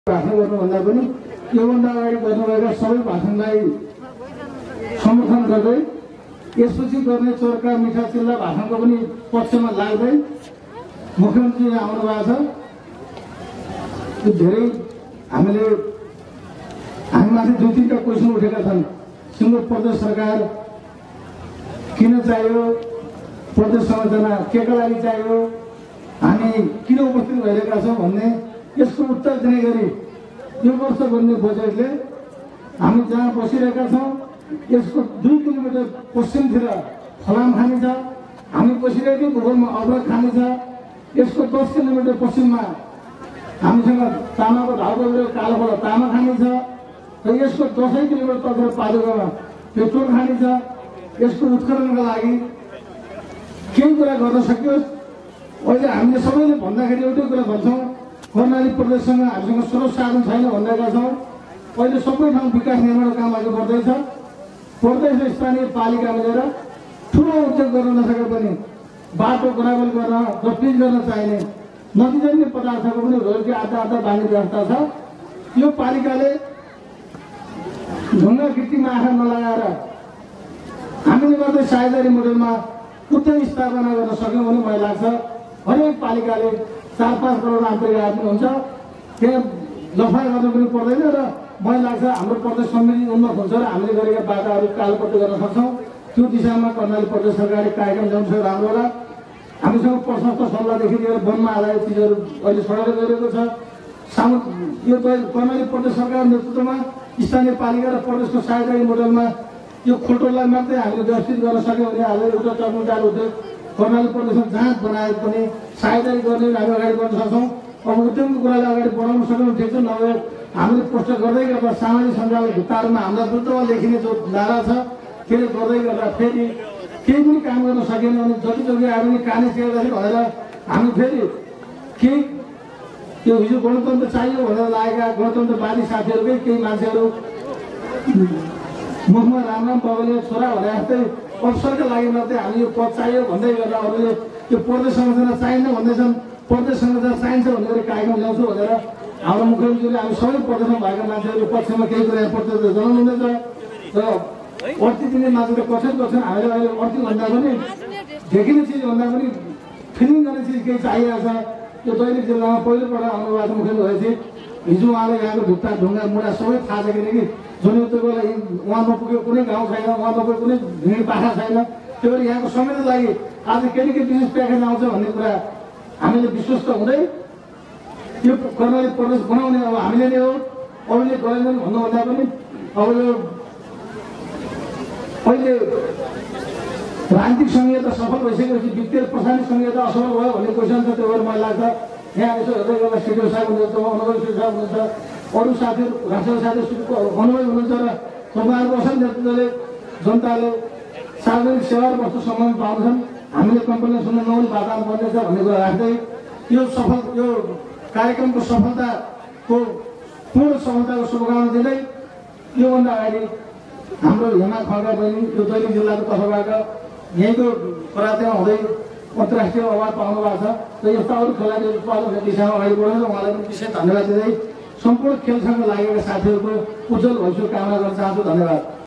भाषण गर्नुभन्दा पनि योभन्दा अगाडि गर्नुभएका सबै भाषणलाई समर्थन गर्दै यसपछि गर्ने चोरका मिठा चिल्ला भाषणको पनि पक्षमा लाग्दै मुख्यमन्त्री आउनु भएको छ। धेरै हामीमाथि दुई तीनटा क्वेसन उठेका छन्। सिङ्गो प्रदेश सरकार किन चाहियो, प्रदेश संरचना केका लागि चाहियो, हामी किन उपस्थित भइरहेका छौँ भन्ने यसको उत्तर दिने गरी यो वर्ष बन्ने बजेटले हामी जहाँ बसिरहेका छौँ यसको 2 किलोमिटर पश्चिमतिर फलाम खानी छ, हामी बसिरहेको भूगोलमा अवरोध खानी छ। यसको 10 किलोमिटर पश्चिममा हामीसँग तामाको धाउको कालोखोला तामा खानी छ र यसको 10 किलोमिटर तल पादुकामा पेट्रोल खानी छ। यसको उत्खननका लागि केही कुरा गर्न सकियोस्। अहिले हामीले सबैले भन्दाखेरि एउटै कुरा भन्छौँ, कर्णाली प्रदेशसँग हामीसँग स्रोत साधन छैन भनेका छौँ। अहिले सबै ठाउँ विकास निर्माणको काम अघि बढ्दैछ। प्रदेश र स्थानीय पालिका मिलेर ठुलो उद्योग गर्न नसके पनि बाटो ग्राभल गर्न र पिच गर्न चाहिने नदीजन्य पदार्थको पनि रोयल्टी आधा बाँड्ने व्यवस्था छ। यो पालिकाले ढुङ्गा गिट्टीमा आँखा नलगाएर हामीले गर्दै साझेदारी मोडेलमा उद्योग स्थापना गर्न सक्यौँ भने मलाई लाग्छ हरेक पालिकाले 4-5 करोड आन्तरिक आय पनि हुन्छ, त्यहाँ लफाइ गर्न पनि पर्दैन र मलाई लाग्छ हाम्रो प्रदेश समृद्धि उन्नत हुन्छ र हामीले गरेका बाटाहरू कालोपट्टि गर्न सक्छौँ। त्यो दिशामा कर्णाली प्रदेश सरकारले कार्यक्रम ल्याउनु सक्यो राम्रो होला। हामीसँग प्रशस्त सल्लाहदेखि लिएर वनमा आधारित चिजहरू अहिले छोडेर गइरहेको छ। यो कर्णाली प्रदेश सरकार नेतृत्वमा स्थानीय पालिका र प्रदेशको साझेदारी मोडेलमा यो खोटोलाई मात्रै हामीले व्यवस्थित गर्न सक्यौँ भने आज एउटा चर्मदार उद्योग कर्णाली प्रदेशमा जहाँ बनाए पनि साझेदारी गर्ने हामी अगाडि बढ्न सक्छौँ। अब उद्योगको कुरालाई अगाडि बढाउन सक्यौँ ठिक छ, नभए हामीले पोस्टर गर्दै गर्दा सामाजिक सञ्जाल भित्ताहरूमा हाम्रा विरुद्धमा लेखिने जो नारा छ त्यसले गर्दै गर्दा फेरि केही पनि काम गर्न सकेन भने जति जति आयो भने काने चेर्दाखेरि भनेर हामी फेरि केही त्यो हिजो गणतन्त्र चाहियो भनेर लागेका गणतन्त्रवादी साथीहरूकै केही मान्छेहरू मुखमा राम बाबुले छोरा भने जस्तै अवसरका लागि मात्रै हामी यो पद चाहियो भन्दै गर्दा अरूले त्यो प्रदेश संरचना चाहिन्छ भन्दैछन्, प्रदेश संरचना चाहिन्छ भनेर कार्यक्रम ल्याउँछु भनेर हाम्रो मुख्यमन्त्रीले हामी सबै प्रदेशमा भएका मान्छेहरू पक्षमा केही कुरा प्रत्यक्ष जनाउनुहुँदैछ र अर्थी दिने मान्छे त कसरी गर्छन्। हामीले अहिले अर्थी भन्दा पनि देखिने चिज भन्दा पनि फिलिङ गर्ने चिज केही चाहिएको छ। यो दैनिक जिल्लामा पहिलोपल्ट आउनुभएको मुख्यमन्त्री भएपछि हिजो उहाँले यहाँको भित्ता ढुङ्गा मुढा सबै थाहा छ, किनकि जनयुद्धकोलाई उहाँ नपुग्यो कुनै गाउँ छैन, उहाँ नपुग्यो कुनै भिड पाखा छैन। त्यो भएर यहाँको समयको लागि आज के बिजनेस प्याकेज आउँछ भन्ने कुरा हामीले विश्वस्त हुँदै यो कर्णाली प्रदेश बनाउने अब हामीले नै हो, अरूले गरेनन् भन्नुभन्दा पनि अब यो अहिले राजनीतिक संहिता सफल भइसकेपछि वित्तीय प्रशासनिक संहिता असफल भयो भन्ने क्वेसन छ। त्यो भएर मलाई लाग्छ यहाँ यसो हेर्दै गर्दा सिडिओ साहब हुनुहुन्छ, अनुभवी सिडिओ साहब हुनुहुन्छ, अरू साथीहरू राष्ट्रिय साथीहरू अनुभवी हुनुहुन्छ र तपाईँहरूको असल नेतृत्वले जनताले सार्वजनिक सेवा र वस्तु सम्मान पाउँछन्। हामीले कम्पनीलाई सुन्न नहुने वातावरण बन्नेछ भन्ने कुरा राख्दै यो कार्यक्रमको सफलताको पूर्ण सफलताको शुभकामना दिँदै योभन्दा अगाडि हाम्रो हेमा खड्का बहिनी यो दैनिक जिल्लाको तर्फबाट यहीँको करातेमा हुँदै अन्तर्राष्ट्रिय अवार्ड पाउनु भएको छ र यस्ता अरू खेलाडीहरू दिशामा अगाडि बढ्छ। उहाँलाई पनि विशेष धन्यवाद दिँदै सम्पूर्ण खेलसँग लागेका साथीहरूको उज्जवल भविष्य कामना गर्न चाहन्छु। धन्यवाद।